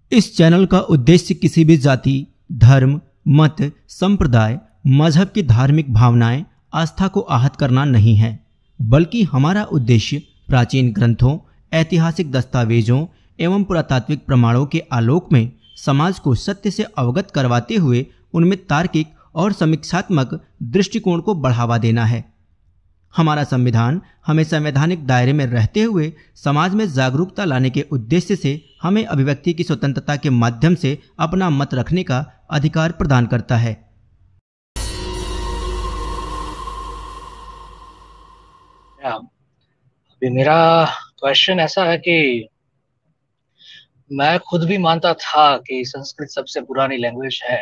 इस चैनल का उद्देश्य किसी भी जाति, धर्म, मत, संप्रदाय, मजहब की धार्मिक भावनाएं, आस्था को आहत करना नहीं है, बल्कि हमारा उद्देश्य प्राचीन ग्रंथों, ऐतिहासिक दस्तावेजों एवं पुरातात्विक प्रमाणों के आलोक में समाज को सत्य से अवगत करवाते हुए उनमें तार्किक और समीक्षात्मक दृष्टिकोण को बढ़ावा देना है। हमारा संविधान हमें संवैधानिक दायरे में रहते हुए समाज में जागरूकता लाने के उद्देश्य से हमें अभिव्यक्ति की स्वतंत्रता के माध्यम से अपना मत रखने का अधिकार प्रदान करता है। अभी मेरा क्वेश्चन ऐसा है कि मैं खुद भी मानता था कि संस्कृत सबसे पुरानी लैंग्वेज है।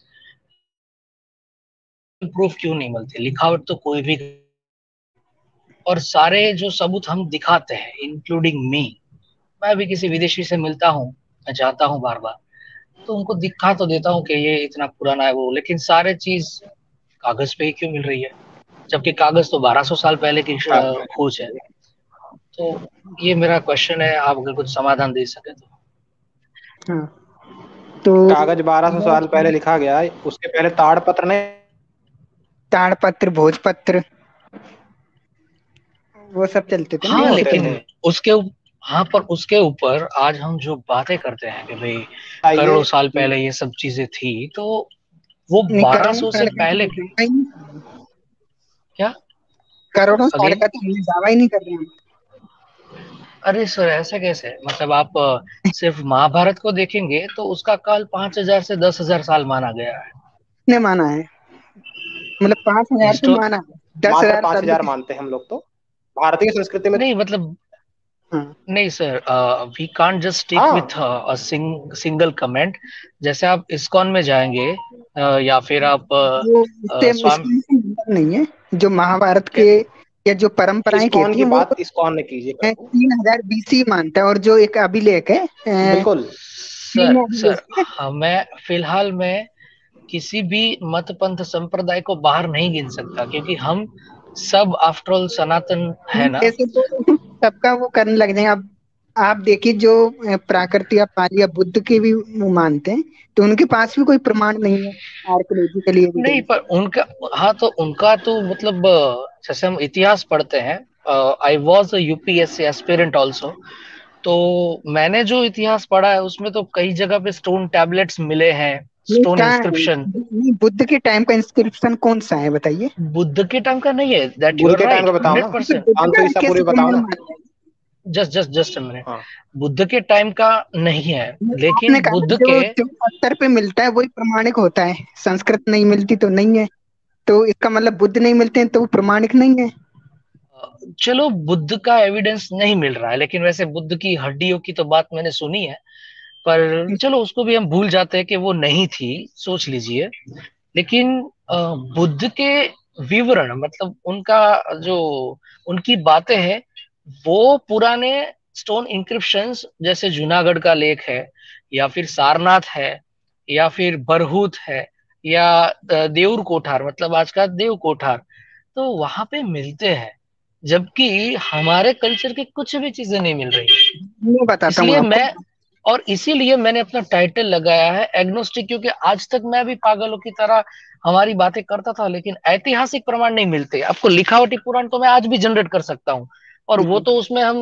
प्रूफ क्यों नहीं मिलते? लिखावट तो कोई भी, और सारे जो सबूत हम दिखाते हैं इंक्लूडिंग मी, मैं भी किसी विदेशी से मिलता हूँ, मैं जाता हूँ बार बार, तो उनको दिखा तो देता हूँ कि ये इतना पुराना है वो, लेकिन सारे चीज कागज पे ही क्यों मिल रही है, जबकि कागज तो 1200 साल पहले की खोज है। तो ये मेरा क्वेश्चन है, आप अगर कुछ समाधान दे सके तो। हाँ, तो कागज 1200 साल पहले लिखा गया है, उसके पहले ताड़पत्र नहीं, ताड़पत्र, भोजपत्र, वो सब चलते थे। हाँ, लेकिन उसके पर उसके ऊपर आज हम जो बातें करते हैं कि भाई करोड़ों साल पहले ये सब चीजें थी, तो वो 1200 से पहले क्या करोड़ों साल का तो हम दावा ही नहीं कर रहे हैं। अरे सर, ऐसा कैसे? मतलब आप सिर्फ महाभारत को देखेंगे तो उसका काल 5000 से 10,000 साल माना गया है। कितने माना है? मतलब 5000 तो माना है, 10,000 5000 मानते हैं हम लोग तो भारतीय संस्कृति में। नहीं मतलब नहीं sir, we can't just stick with a single comment. जैसे आप इस्कॉन में जाएंगे या फिर आप नहीं है जो महाभारत के या जो परंपराएं कहती हैं, बात इस्कॉन ने कीजिए। 3000 BC मानता है, और जो एक अभिलेख है बिल्कुल सर मैं फिलहाल में किसी भी मत पंथ संप्रदाय को बाहर नहीं गिन सकता, क्योंकि हम सब आफ्टर ऑल सनातन है ना। ऐसे तो सबका वो करने लग जाएंगे। अब आप देखिए, जो प्राकृतिक पाली या बुद्ध के भी मानते हैं, तो उनके पास भी कोई प्रमाण नहीं है आर्कियोलॉजिकली नहीं, पर उनका तो उनका तो मतलब जैसे हम इतिहास पढ़ते हैं, I was a UPSC aspirant also, तो मैंने जो इतिहास पढ़ा है उसमें तो कई जगह पे स्टोन टैबलेट्स मिले हैं, स्टोन इंस्क्रिप्शन। बुद्ध के टाइम का इंस्क्रिप्शन कौन सा है बताइए? बुद्ध के टाइम का नहीं है, that you are right 100%। Just a minute, Buddha के टाइम का नहीं है, लेकिन बुद्ध के जो पत्थर पे मिलता है वही प्रमाणिक होता है। संस्कृत नहीं मिलती तो नहीं है, तो इसका मतलब बुद्ध नहीं मिलते हैं तो वो प्रमाणिक नहीं है। चलो, बुद्ध का एविडेंस नहीं मिल रहा है, लेकिन वैसे बुद्ध की हड्डियों की तो बात मैंने सुनी है, पर चलो उसको भी हम भूल जाते हैं कि वो नहीं थी, सोच लीजिए। लेकिन बुद्ध के विवरण, मतलब उनका जो उनकी बातें हैं, वो पुराने स्टोन इंक्रिप्शंस जैसे जूनागढ़ का लेख है, या फिर सारनाथ है, या फिर बरहूत है, या देऊर कोठार, मतलब आज का देव कोठार, तो वहां पे मिलते हैं, जबकि हमारे कल्चर की कुछ भी चीजें नहीं मिल रही। इसीलिए मैंने अपना टाइटल लगाया है एग्नोस्टिक, क्योंकि आज तक मैं भी पागलों की तरह हमारी बातें करता था, लेकिन ऐतिहासिक प्रमाण नहीं मिलते। आपको लिखावटी पुराण तो मैं आज भी जनरेट कर सकता हूँ, और वो तो उसमें हम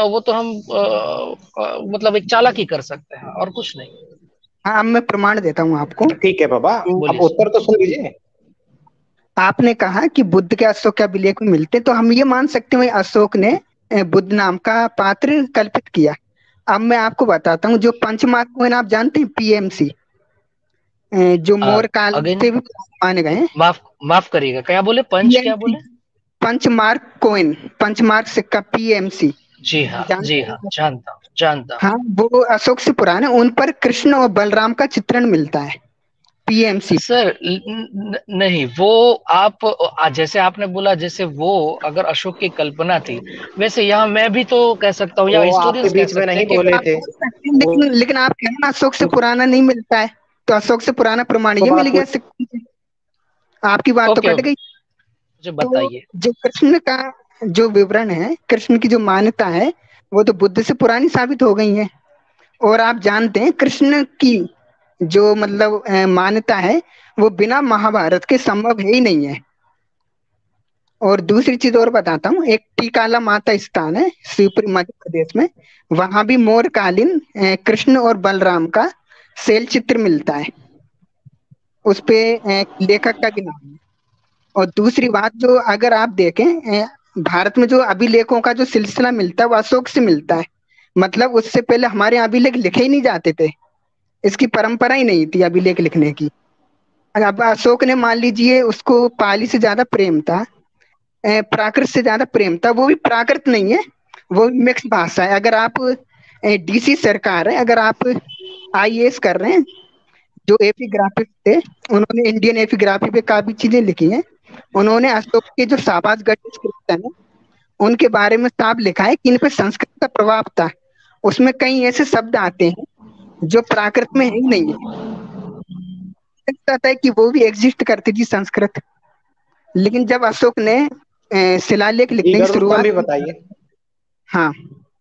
मतलब एक चालाकी कर सकते हैं और कुछ नहीं। हाँ, मैं प्रमाण देता हूँ आपको। ठीक है बाबा, अब उत्तर तो सुन लीजिए। आपने कहा कि बुद्ध के अशोक के अभिलेख में मिलते, तो हम ये मान सकते हैं अशोक ने बुद्ध नाम का पात्र कल्पित किया। अब मैं आपको बताता हूँ, जो पंचमार्क कोइन आप जानते हैं, PMC, जो मोर काल से भी माने गए। माफ करिएगा, क्या बोले? क्या बोले? पंचमार्क कोइन, पंचमार्क सिक्का, PMC। जी हाँ, जानता हूँ। हाँ, वो अशोक से पुराने, उन पर कृष्ण और बलराम का चित्रण मिलता है, PMC। सर नहीं, वो आप जैसे आपने बोला, जैसे वो अगर अशोक की कल्पना थी, वैसे यहाँ मैं भी तो कह सकता हूँ, या हिस्टोरियंस कह सकते हैं, बोले थे। लेकिन आप कहना ना अशोक से पुराना नहीं मिलता है, तो अशोक से पुराना प्रमाण ये मिल गया। आपकी बात तो कट गई। मुझे बताइए। जो कृष्ण का जो विवरण है, कृष्ण की जो मान्यता है, वो तो बुद्ध से पुरानी साबित हो गई है। और आप जानते हैं कृष्ण की जो मतलब मान्यता है वो बिना महाभारत के संभव है ही नहीं है। और दूसरी चीज और बताता हूँ, एक टीकाला माता स्थान है शिवपुरी मध्य प्रदेश में, वहां भी मोरकालीन कृष्ण और बलराम का शैल चित्र मिलता है, उस पे लेखक का भी नाम है। और दूसरी बात जो अगर आप देखें भारत में जो अभिलेखों का जो सिलसिला मिलता है वो अशोक से मिलता है। मतलब उससे पहले हमारे यहाँ अभिलेख लिखे ही नहीं जाते थे, इसकी परंपरा ही नहीं थी अभिलेख लिखने की। अब अशोक ने मान लीजिए उसको पाली से ज्यादा प्रेम था, प्राकृत से ज्यादा प्रेम था, वो भी प्राकृत नहीं है, वो मिक्स भाषा है। अगर आप डीसी सरकार है, अगर आप आईएएस कर रहे हैं, जो एपिग्राफिक थे उन्होंने इंडियन एपिग्राफी पे काफी चीजें लिखी हैं। उन्होंने अशोक के जो शाबाश गढ़ डिस्क्रिप्शन है उनके बारे में साफ लिखा है कि इन पे संस्कृत का प्रभाव था। उसमें कई ऐसे शब्द आते हैं जो प्राकृत में है ही नहीं है, लगता था कि वो भी एग्जिस्ट करती थी संस्कृत। लेकिन जब अशोक ने शिलालेख जी लिखने की जरूर, तुम शुरुआत भी की, बताइए। हाँ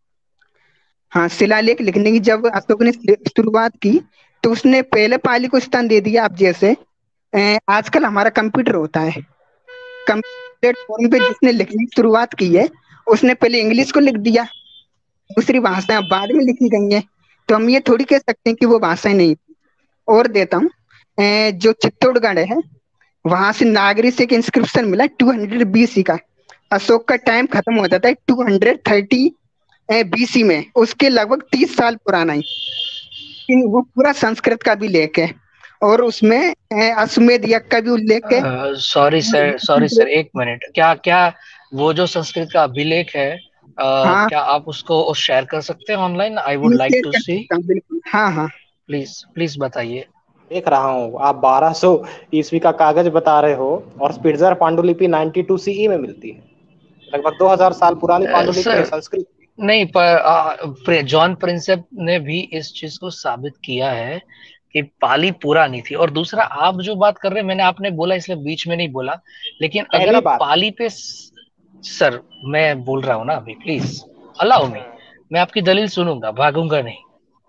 हाँ, शिलालेख लिखने की जब अशोक ने शुरुआत की तो उसने पहले पाली को स्थान दे दिया। आप जैसे आजकल हमारा कंप्यूटर होता है, कंप्यूटर प्लेटफॉर्म पे जिसने लिखने की शुरुआत की है उसने पहले इंग्लिश को लिख दिया, दूसरी भाषाएं बाद में लिखी गई हैं। तो हम ये थोड़ी कह सकते हैं कि वो भाषाएं नहीं थी। और देता हूँ, जो चित्तौड़गढ़ है वहां से नागरी से एक इंस्क्रिप्शन मिला 200 बीसी का। अशोक का टाइम खत्म हो जाता है 230 बीसी में, उसके लगभग 30 साल पुराना ही वो पूरा संस्कृत का भी लेख है। और उसमें अश्वमेध यज्ञ का भी उल्लेख है। सॉरी सर, एक मिनट। क्या क्या वो जो संस्कृत का अभिलेख है, हाँ, क्या आप उसको शेयर कर सकते हैं online? I would like share to कर सी। सकता हूँ बिल्कुल, हाँ हाँ। प्लीज प्लीज बताइए। देख रहा हूँ आप 1200 ईस्वी का कागज बता रहे हो, और स्पिट्जर पांडुलिपि 92 सीई में मिलती है। लगभग 2000 साल पुरानी पांडुलिपि है सर संस्कृत की। नहीं, पर जॉन प्रिंसेप ने भी इस चीज को साबित किया है कि पाली पूरा नहीं थी। और दूसरा, आप जो बात कर रहे हैं, मैंने आपने बोला इसलिए बीच में नहीं बोला, लेकिन अगर पहली आप बात। पाली पे सर, मैं बोल रहा हूं ना अभी, प्लीज अलाउ मी। मैं आपकी दलील सुनूंगा, भागूंगा नहीं।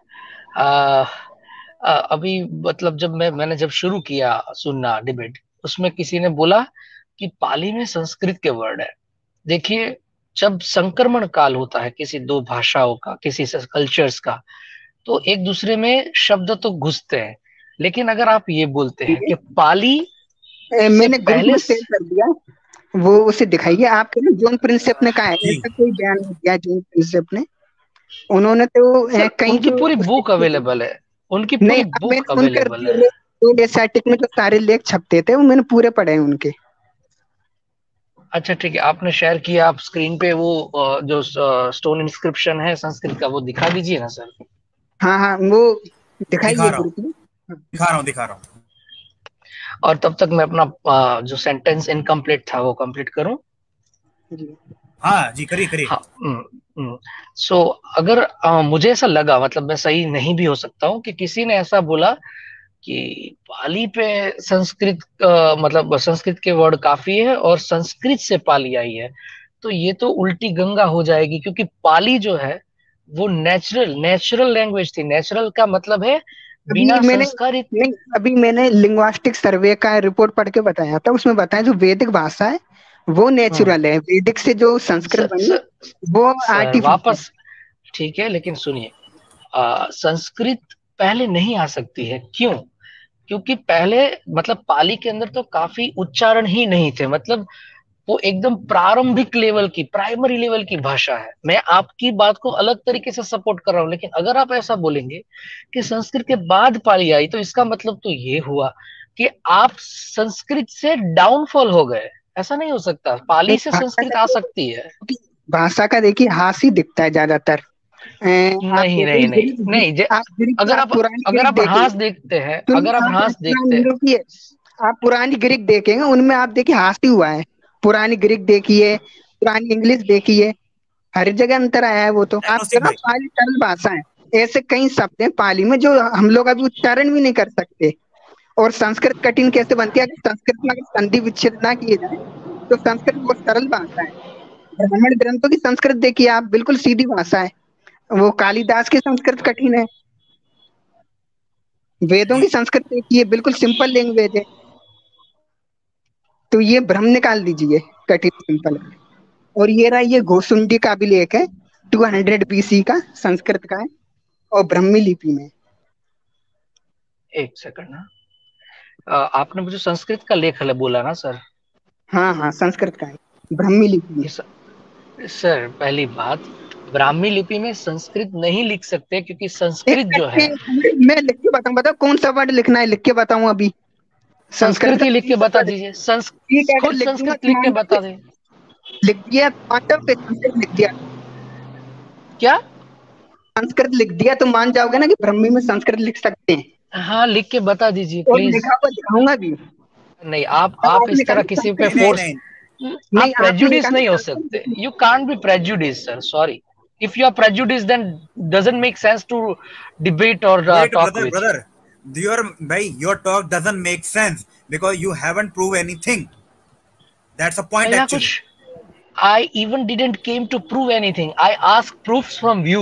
आ, अभी मतलब जब मैंने जब शुरू किया सुनना डिबेट, उसमें किसी ने बोला कि पाली में संस्कृत के वर्ड है। देखिए, जब संक्रमण काल होता है किसी दो भाषाओं का, किसी कल्चर्स का, तो एक दूसरे में शब्द तो घुसते हैं। लेकिन अगर आप ये बोलते हैं कि पाली से मैंने ग्रुप पहले में शेयर कर दिया, वो उसे दिखाइए। आपके ना जॉन प्रिंसेप ने कहा है, जी ऐसा कोई बयान नहीं दिया जॉन प्रिंसेप ने। उन्होंने तो सर, कहीं उनकी जो पूरी बुक अवेलेबल है, उनकी नहीं, पूरी अब बुक मैंने उनका अवेलेबल है। जो एसआईटिक में जो सारे लेख छपते थे वो मैंने पूरे पढ़े हैं उनके। अच्छा ठीक है, आपने शेयर किया। आप स्क्रीन पे वो जो स्टोन इंस्क्रिप्शन है संस्कृत का, वो दिखा दीजिए ना सर। हाँ हाँ, वो दिखा दिखाइए रहा हूँ, ग्रुप में। दिखा रहा हूँ। और तब तक मैं अपना जो सेंटेंस इनकम्प्लीट था वो कंप्लीट करूं। जी हाँ जी, करिए करिए। हाँ। सो अगर मुझे ऐसा लगा, मतलब मैं सही नहीं भी हो सकता हूँ, कि किसी ने ऐसा बोला कि पाली पे संस्कृत मतलब संस्कृत के वर्ड काफी है और संस्कृत से पाली आई है, तो ये तो उल्टी गंगा हो जाएगी। क्योंकि पाली जो है वो नेचुरल नेचुरल लैंग्वेज थी। नेचुरल का मतलब है अभी बिना मैंने संस्कारित। नहीं, अभी मैंने लिंग्विस्टिक सर्वे का रिपोर्ट पढ़ के बताया था, उसमें बताया जो वैदिक भाषा है वो हम्म नेचुरल है, वैदिक से जो संस्कृत सर, बनी सर, वो सर आर्टिफिशियल। वापस, ठीक है, लेकिन सुनिए। संस्कृत पहले नहीं आ सकती है, क्यों? क्योंकि पहले, मतलब पाली के अंदर तो काफी उच्चारण ही नहीं थे। मतलब वो एकदम प्रारंभिक लेवल की, प्राइमरी लेवल की भाषा है। मैं आपकी बात को अलग तरीके से सपोर्ट कर रहा हूं, लेकिन अगर आप ऐसा बोलेंगे कि संस्कृत के बाद पाली आई, तो इसका मतलब तो ये हुआ कि आप संस्कृत से डाउनफॉल हो गए। ऐसा नहीं हो सकता, पाली से भाषा संस्कृत का आ तो सकती है। भाषा का देखिए हास ही दिखता है ज्यादातर। आप नहीं देखिए नहीं नहीं ग्रीक, नहीं, आप ग्रीक, अगर आप आप पुरानी अगर ग्रीक आप ह्रास देखेंगे, देखते हैं, सुनिए अगर आप आप ह्रास देखते हैं। रुकिए, आप पुरानी ग्रीक देखेंगे उनमें आप देखिए हास ही हुआ है। पुरानी ग्रीक देखिए, पुरानी इंग्लिश देखिए, हर जगह अंतर आया है। वो तो आप एग्नोस्टिक ना भाई, पाली सरल भाषा है, ऐसे कई शब्द हैं पाली में जो हम लोग अभी उच्चारण भी नहीं कर सकते। और संस्कृत कठिन कैसे बनती है? अगर संस्कृत में अगर संधि विच्छेद ना किए जाए तो संस्कृत बहुत सरल भाषा है। ब्राह्मण ग्रंथों की संस्कृत देखिए आप, बिल्कुल सीधी भाषा है। वो कालिदास की संस्कृत कठिन है, वेदों की संस्कृत एक ही है, बिल्कुल सिंपल लैंग्वेज है। तो ये भ्रम निकाल दीजिए, कठिन सिंपल का। और ये रहा, ये घोसुंडी का अभिलेख है 200 BC का, संस्कृत का है और ब्राह्मी लिपि में। एक सेकंड ना, आपने मुझे संस्कृत का लेख बोला ना सर? हाँ हाँ, संस्कृत का है, ब्राह्मी लिपि में। सर पहली बात, ब्राह्मी लिपि में संस्कृत नहीं लिख सकते, क्योंकि संस्कृत जो है, मैं लिख के बताऊं, बताओ कौन सा वर्ड लिखना है, लिख के बताऊं अभी। संस्कृत ही लिख के बता दीजिए। खुद लिख संस्कृत लिख के बता दे। लिख दिया संस्कृत लिख दिया, क्या संस्कृत लिख दिया तो मान जाओगे ना कि ब्राह्मी में संस्कृत लिख सकते हैं? हाँ, लिख के बता दीजिए और प्लीज। लिखा हुआ दिखाऊंगा भी। नहीं, आप इस तरह किसी पे फोर्स, आप प्रेजुडिस नहीं हो सकते। You can't be prejudice sir, sorry. If you are prejudiced, then doesn't make sense to debate or Wait, talk brother, with brother. Your talk doesn't make sense because you haven't proved anything. That's the point actually. I even didn't came to prove anything. I asked proofs from you.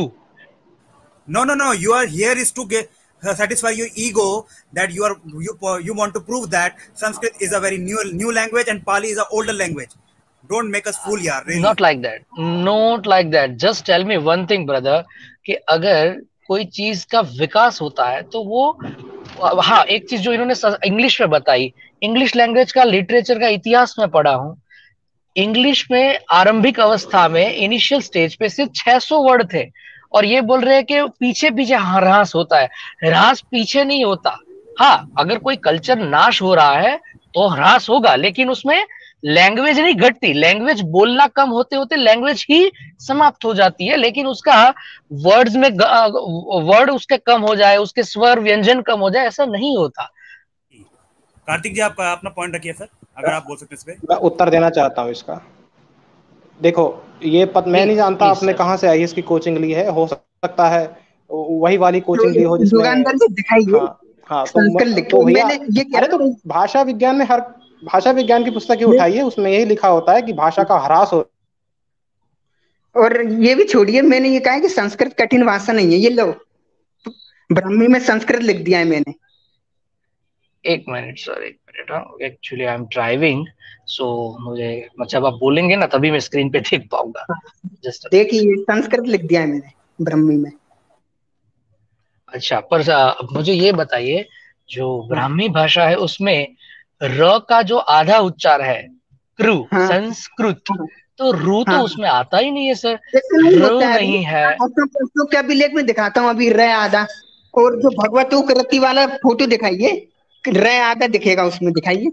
No. You are here is to satisfy your ego that you want to prove that Sanskrit is a very new language and Pali is an older language. Don't make us fool, yaar. Really. Not like that. Not like that. Just tell me one thing, brother, कि अगर कोई चीज का विकास होता है तो वो, हाँ, एक चीज जो इन्होंने इंग्लिश में बताई, इंग्लिश लैंग्वेज का लिटरेचर का इतिहास में पढ़ा हूं। इंग्लिश में आरंभिक अवस्था में इनिशियल स्टेज पे सिर्फ 600 वर्ड थे, और ये बोल रहे हैं कि पीछे पीछे ह्रास होता है। ह्रास पीछे नहीं होता। हाँ, अगर कोई कल्चर नाश हो रहा है तो ह्रास होगा, लेकिन उसमें लैंग्वेज नहीं घटती। लैंग्वेज बोलना कम होते होते लैंग्वेज ही समाप्त हो जाती है, लेकिन उसका वर्ड्स में वर्ड उसके कम हो जाए, उसके स्वर व्यंजन कम हो जाए, ऐसा नहीं होता। कार्तिक जी, आप अपना पॉइंट रखिए सर, अगर आप बोल सकते हैं इस पे। मैं उत्तर देना चाहता हूँ इसका। देखो, ये मैं नहीं जानता आपने कहाँ से आईएएस की कोचिंग ली है, हो सकता है वही वाली कोचिंग ली हो जिसमें हाँ तो भैया, अरे तो भाषा विज्ञान में हर भाषा विज्ञान की पुस्तक ही उठाइए, उसमें यही लिखा होता है कि भाषा का ह्रास हो। और ये भी छोड़िए, मैंने ये कहा है कि संस्कृत कठिन भाषा नहीं है। ये लो, ब्राह्मी में संस्कृत लिख दिया है मैंने। एक मिनट सर, एक मिनट। हाँ, actually I am driving, so मुझे, जब आप बोलेंगे ना तभी मैं स्क्रीन पे देख पाऊंगा। जस्ट देखिए, संस्कृत लिख दिया है मैंने ब्राह्मी में। अच्छा, पर मुझे ये बताइए, जो ब्राह्मी भाषा है उसमें र का जो आधा उच्चार है कृ, संस्कृत, तो रू तो उसमें आता ही नहीं है सर। रू नहीं है। तो क्या अभिलेख में दिखाता हूँ अभी, र आधा। और जो भगवतोकृति वाला फोटो दिखाइए, र आधा दिखेगा उसमें, दिखाइए।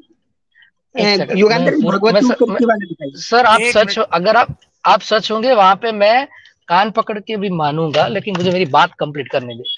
सर आप सच, अगर आप सच होंगे वहां पे मैं कान पकड़ के भी मानूंगा, लेकिन मुझे मेरी बात कंप्लीट करने दे।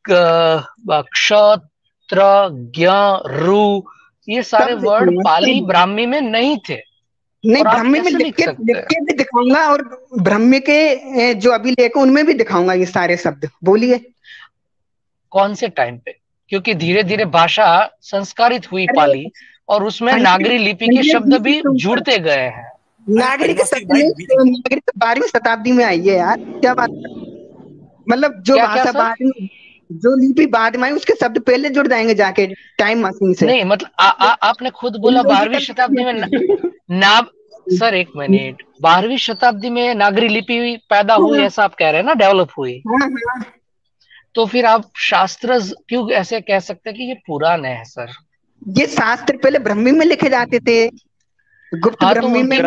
क्षत्र, ज्ञ, रु, ये सारे वर्ड पाली ब्राह्मी में नहीं थे। नहीं, ब्राह्मी में लिख के भी दिखाऊंगा, और ब्राह्मी के जो अभिलेख उनमें भी दिखाऊंगा ये सारे शब्द। बोलिए कौन से टाइम पे? क्योंकि धीरे धीरे भाषा संस्कारित हुई पाली, और उसमें नागरी लिपि के शब्द भी जुड़ते गए हैं। नागरी के शब्द 12वीं शताब्दी में आई है यार, क्या बात। मतलब जो भाषा बाद में, जो लिपि बाद में आई, उसके शब्द पहले जुड़ जाएंगे जाके टाइम मशीन से। नहीं मतलब आपने खुद बोला 12वीं शताब्दी में सर एक मिनट, 12वीं शताब्दी में नागरी लिपि पैदा हुई, ऐसा आप कह रहे हैं ना, डेवलप हुई। तो फिर आप शास्त्र क्यों ऐसे कह सकते हैं कि ये पुराने हैं सर? ये शास्त्र पहले ब्राह्मी में लिखे जाते थे, गुप्त ब्राह्मी में।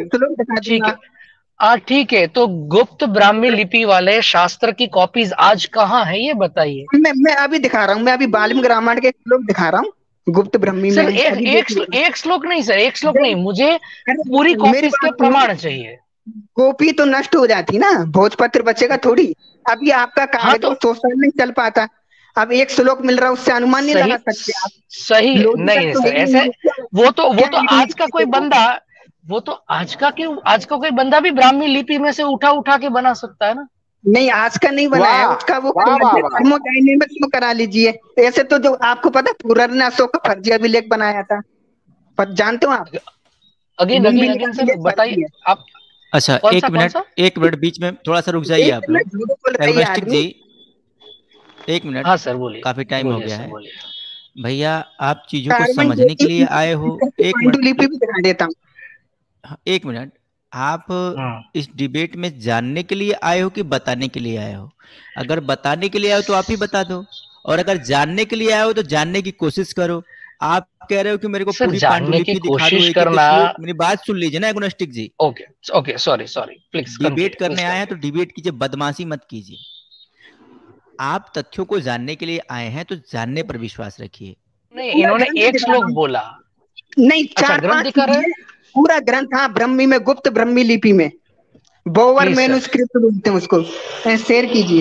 ठीक है, तो गुप्त ब्राह्मी लिपि वाले शास्त्र की कॉपीज आज कहाँ है, ये बताइए। मैं अभी दिखा रहा हूँ, मैं अभी वाल्मीकि रामायण के श्लोक दिखा रहा हूँ गुप्त ब्राह्मी में। एक श्लोक नहीं सर, एक श्लोक नहीं, मुझे पूरी कॉपीज के प्रमाण चाहिए। कॉपी तो नष्ट हो जाती ना, भोजपत्र बचेगा थोड़ी। अभी आपका कागज तो 100 साल नहीं चल पाता। अब एक श्लोक मिल रहा है, उससे अनुमान नहीं लगा सकते आप। सही नहीं सर, ऐसे वो तो आज का कोई बंदा, वो तो आज का कोई बंदा भी ब्राह्मी लिपि में से उठा के बना सकता है ना। नहीं, आज का नहीं बनाया, उसका वो थर्मोडायनेमिक्स में करा लीजिए। ऐसे तो जो आपको पता, पूरन ने अशोक का फर्जी अभिलेख बनाया था, पर जानते हो आप? अगेन सर बताइए आप। अच्छा, एक मिनट बीच में थोड़ा सा रुक जाइए आप लोग। एक मिनट। हाँ सर बोलिए। काफी टाइम हो गया सर है बोलिए। भैया, आप चीजों को समझने के लिए आए हो। एक मिनट, भी दिखा देता हूँ। एक मिनट। आप हाँ इस डिबेट में जानने के लिए आए हो कि बताने के लिए आए हो? अगर बताने के लिए आए हो तो आप ही बता दो, और अगर जानने के लिए आए हो तो जानने की कोशिश करो। आप कह रहे हो कि मेरे को सर, पूरी जानने की पांडुलिपि दिखा दो कोशिश एक एक करना। श्लोक। मेरी बात सुन लीजिए ना agnostic ji. Okay okay, sorry sorry, please debate continue, करने प्लीज आए हैं तो कंटिन्यू। डिबेट कीजिए, बदमाशी मत कीजिए। आप तथ्यों को जानने के लिए आए हैं तो जानने पर विश्वास रखिए। नहीं, पूरा इन्होंने ग्रंथ एक दिखा रहा श्लोक हूँ। बोला। नहीं, अच्छा, चार ग्रंथ पांच दिखा रहे हैं। पूरा ग्रंथ, हाँ, ब्रह्मी में, गुप्त ब्रह्मी लिपि में, बोवर प्लीज सर। मैन्युस्क्रिप्ट बोलते हैं उसको। शेयर कीजिए।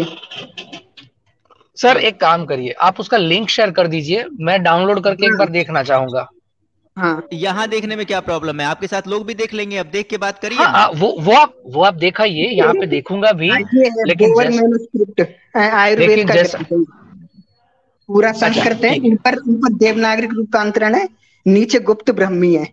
सर एक काम करिए, आप उसका लिंक शेयर कर दीजिए, मैं डाउनलोड करके एक हाँ बार देखना चाहूंगा। हाँ यहाँ देखने में क्या प्रॉब्लम है? आपके साथ लोग भी देख लेंगे, अब देख के बात करिए हाँ ना। वो आप दिखाइए, यहाँ पे देखूंगा भी। ये है लेकिन बोवर जैस मैन्युस्क्रिप्ट, आयुर्वेद लेकिन का जैसा ग्रंथ है। पूरा अच्छा संस्कृत है, ठीक है। ऊपर ऊपर देवनागरिक रूपांतरण है, नीचे गुप्त ब्रह्मी है।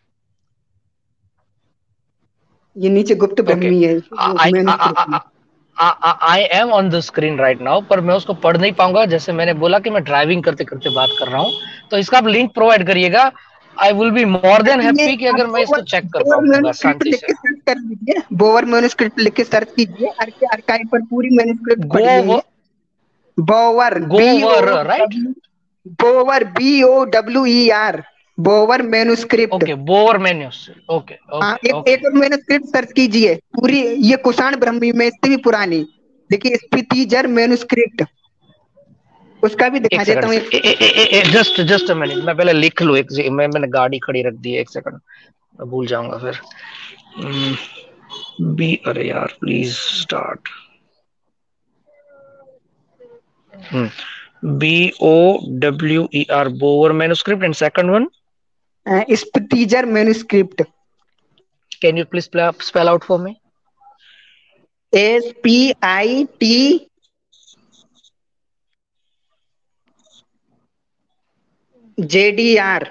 ये नीचे गुप्त ओके, ब्रह्मी है आई मैन्युस्क्रिप्ट में। I am on the screen right now, पर मैं उसको पढ़ नहीं पाऊंगा, जैसे मैंने बोला कि मैं ड्राइविंग करते करते बात कर रहा हूँ। तो इसका आप लिंक प्रोवाइड करिएगा। I will be more than ये हैप्पी कि आप अगर मैं इसको चेक कर बोवर पाऊंगा मैन्युस्क्रिप्ट शांति लिख से। के सर्च कर लीजिए, बोवर मैन्युस्क्रिप्ट लिख के सर्च कीजिए, आर्काइव पर पूरी मैन्युस्क्रिप्ट पड़ी है ये। गो बोवर, B O Bower right. W Bower, BOWER, Bower manuscript. Okay, Bower मेन्यूस। ओके हाँ, ओके एक ओके। एक और मैन्युस्क्रिप्ट सर्च कीजिए पूरी, ये कुषाण ब्रह्मी में इससे भी पुरानी। देखिए, स्पीतीजर मैन्युस्क्रिप्ट, उसका भी दिखा एक देता सेकंड हूँ से, जस्ट जस्ट अ मिनट, मैं पहले लिख लूँ। मैंने गाड़ी खड़ी रख दी है, एक सेकंड, मैं भूल जाऊंगा फिर। बी, अरे यार please start. BOWER, Bower manuscript, and second one, Spitzer manuscript. Can you please spell out for me? SPITJDR।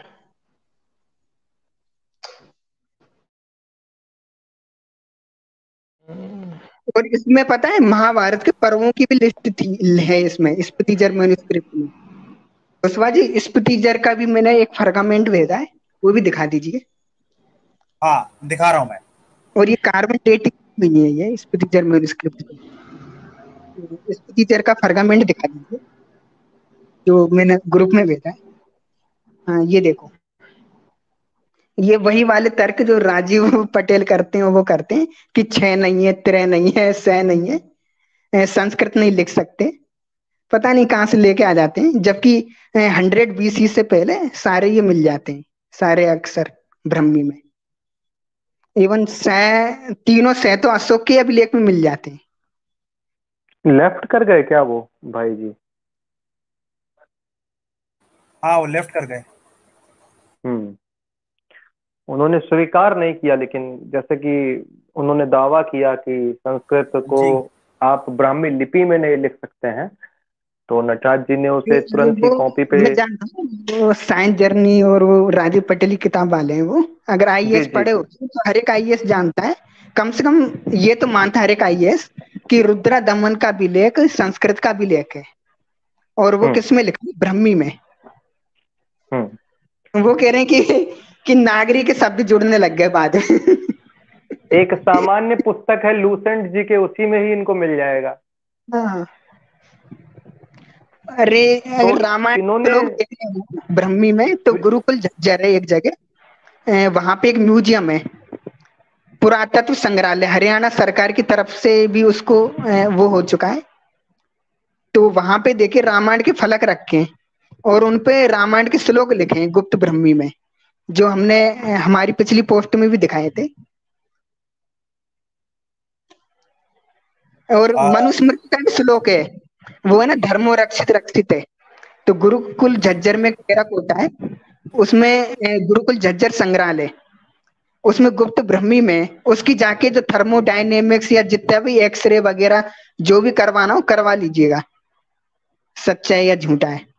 और इसमें पता है, महाभारत के पर्वों की भी लिस्ट थी, है इसमें, स्पीतीजर मैन्युस्क्रिप्ट में। कुशवाहा जी, स्पीतीजर का भी मैंने एक फर्गामेंट भेजा है, वो भी दिखा दीजिए। हाँ दिखा रहा हूँ मैं। और ये कार्बन डेटिंग नहीं है, ये स्पीतीजर मैन्युस्क्रिप्ट पे। स्पीतीजर का फर्गामेंट दिखा दीजिए, जो मैंने ग्रुप में भेजा है। हाँ, ये देखो, ये वही वाले तर्क जो राजीव पटेल करते हैं, वो करते हैं कि छह नहीं है, त्रय नहीं है, सह नहीं है, संस्कृत नहीं लिख सकते। पता नहीं कहाँ से लेके आ जाते हैं, जबकि 100 BC से पहले सारे ये मिल जाते हैं, सारे अक्षर ब्रह्मी में। इवन सह, तीनों सह तो अशोक के अभिलेख में मिल जाते हैं। लेफ्ट कर गए क्या वो भाई जी? हाँ वो लेफ्ट कर गए। उन्होंने स्वीकार नहीं किया, लेकिन जैसे कि उन्होंने दावा किया कि संस्कृत को जी आप ब्राह्मी लिपि में नहीं लिख सकते हैं, तो नटराज जी ने उसे तुरंत ही वो कॉपी पे। मैं जानता हूँ, वो साइंस जर्नी और वो राजीव पटेल की किताब वाले हैं वो। अगर जी आईएएस जी पढ़े हो जी तो हर एक आईएएस जानता है, कम से कम ये तो मानता है हर एक आईएएस कि रुद्रा दमन का विलेख संस्कृत का विलेख है, और वो किस में लिखा है? ब्रह्मी में। वो कह रहे हैं कि नागरी के शब्द जुड़ने लग गए बाद में। एक सामान्य पुस्तक है लूसेंट जी के, उसी में ही इनको मिल जाएगा। हाँ, अरे तो अगर रामायण के इन्होंने लोग देख रहे हो ब्रह्मी में, तो गुरुकुल झज्जर है एक जगह, वहां पे एक म्यूजियम है, पुरातत्व संग्रहालय, हरियाणा सरकार की तरफ से भी उसको वो हो चुका है। तो वहां पे देखे रामायण के फलक रखे हैं, और उनपे रामायण के श्लोक लिखे हैं गुप्त ब्रह्मी में, जो हमने हमारी पिछली पोस्ट में भी दिखाए थे। और मनुस्मृति का भी श्लोक है, वो है ना, धर्मो रक्षित रक्षित है। तो गुरुकुल झज्जर में टेराकोटा है, उसमें गुरुकुल झज्जर संग्रहालय, उसमें गुप्त ब्रह्मी में उसकी जाके जो थर्मोडायनेमिक्स या जितना भी एक्सरे वगैरह जो भी करवाना हो करवा लीजिएगा, सच्चा है या झूठा है।